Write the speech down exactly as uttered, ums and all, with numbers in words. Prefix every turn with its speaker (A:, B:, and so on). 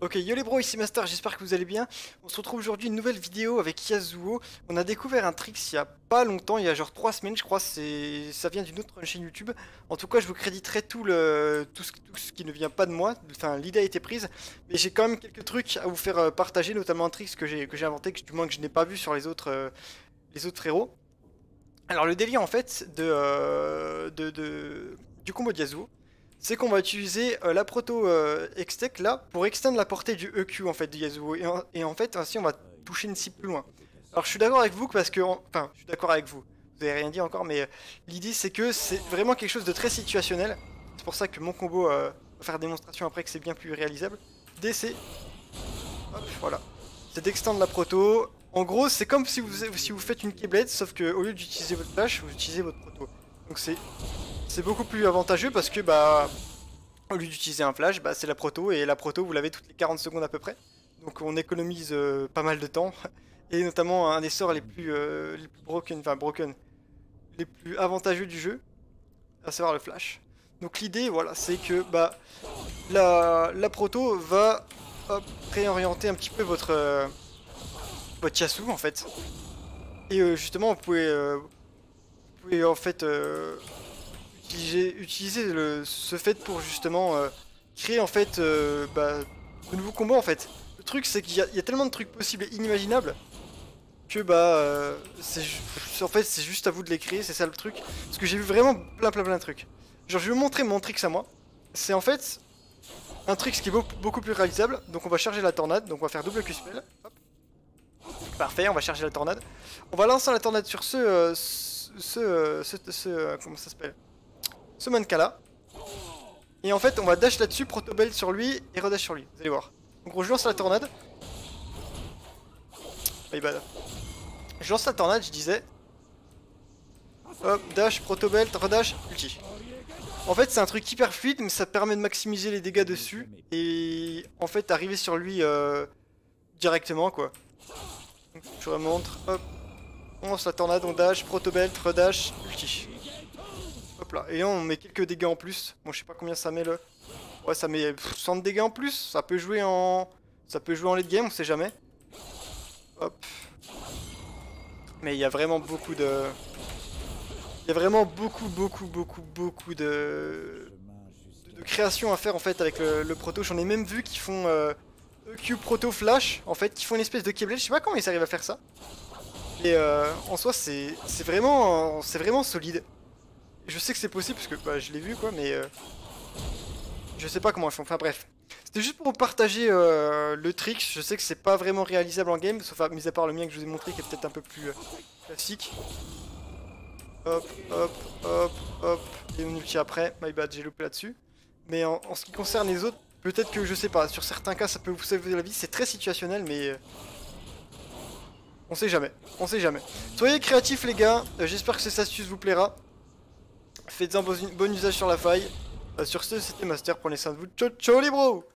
A: Ok, yo les bros, ici Master, j'espère que vous allez bien. On se retrouve aujourd'hui une nouvelle vidéo avec Yasuo. On a découvert un trick il y a pas longtemps, il y a genre trois semaines je crois, c'est ça vient d'une autre chaîne YouTube. En tout cas, je vous créditerai tout le tout ce, tout ce qui ne vient pas de moi, enfin l'idée a été prise, mais j'ai quand même quelques trucs à vous faire euh, partager, notamment un trick que j'ai que j'ai inventé, que, du moins que je n'ai pas vu sur les autres euh, les autres héros. Alors le délire en fait de, euh, de, de du combo de Yasuo, c'est qu'on va utiliser euh, la proto euh, Hextech là pour extendre la portée du E Q en fait de Yasuo et en, et en fait ainsi on va toucher une cible plus loin. Alors je suis d'accord avec vous parce que, en- enfin je suis d'accord avec vous, vous avez rien dit encore, mais euh, l'idée c'est que c'est vraiment quelque chose de très situationnel. C'est pour ça que mon combo euh, va faire démonstration après que c'est bien plus réalisable. L'idée c'est, hop, voilà, c'est d'extendre la proto. En gros c'est comme si vous, si vous faites une Keyblade sauf que au lieu d'utiliser votre flash vous utilisez votre proto. Donc c'est c'est beaucoup plus avantageux parce que bah au lieu d'utiliser un flash, bah, c'est la proto, et la proto vous l'avez toutes les quarante secondes à peu près. Donc on économise euh, pas mal de temps, et notamment un des sorts les plus, euh, les plus broken, enfin broken, les plus avantageux du jeu, à savoir le flash. Donc l'idée, voilà, c'est que bah la, la proto va hop, réorienter un petit peu votre, euh, votre Yasuo en fait. Et euh, justement, vous pouvez, euh, vous pouvez en fait euh, utiliser, utiliser le, ce fait pour justement euh, créer en fait euh, bah, de nouveaux combos en fait. Le truc c'est qu'il y, y a tellement de trucs possibles et inimaginables que bah euh, c'est en fait c'est juste à vous de les créer, c'est ça le truc. Parce que j'ai vu vraiment plein plein plein de trucs. Genre je vais vous montrer mon tricks à moi. C'est en fait un trick qui est beaucoup, beaucoup plus réalisable. Donc on va charger la tornade, donc on va faire double Q-spell. Hop. Parfait, on va charger la tornade. On va lancer la tornade sur ce... Euh, ce, ce, euh, ce, ce euh, comment ça s'appelle, ce mannequin là. Et en fait on va dash là-dessus, protobelt sur lui et redash sur lui, vous allez voir. Donc je lance la tornade. My bad. Je lance la tornade, je disais. Hop, dash, protobelt, redash, ulti. En fait c'est un truc hyper fluide mais ça permet de maximiser les dégâts dessus. Et en fait arriver sur lui euh, directement quoi. Donc, je remonte, hop. On lance la tornade, on dash, protobelt, redash, ulti. Hop là, et là on met quelques dégâts en plus. Bon je sais pas combien ça met le... Ouais ça met pff, cent de dégâts en plus. Ça peut jouer en... Ça peut jouer en late game, on sait jamais. Hop. Mais il y a vraiment beaucoup de... Il y a vraiment beaucoup beaucoup beaucoup beaucoup de... de, de création à faire en fait avec le, le proto. J'en ai même vu qui font euh, E Q proto flash en fait, qui font une espèce de Keyblade. Je sais pas comment ils arrivent à faire ça. Et euh, en soi c'est vraiment, c'est vraiment solide. Je sais que c'est possible parce que bah, je l'ai vu quoi, mais euh, je sais pas comment ils font. Enfin bref, c'était juste pour vous partager euh, le trick. Je sais que c'est pas vraiment réalisable en game, sauf à mis à part le mien que je vous ai montré qui est peut-être un peu plus euh, classique. Hop, hop, hop, hop. Et une ulti après. My bad, j'ai loupé là-dessus. Mais en, en ce qui concerne les autres, peut-être que je sais pas. Sur certains cas, ça peut vous sauver la vie. C'est très situationnel, mais euh, on sait jamais. On sait jamais. Soyez créatifs les gars. Euh, J'espère que cette astuce vous plaira. Faites-en bon, bon usage sur la faille. Euh, sur ce, c'était Master, prenez soin de vous. Ciao, ciao les bros!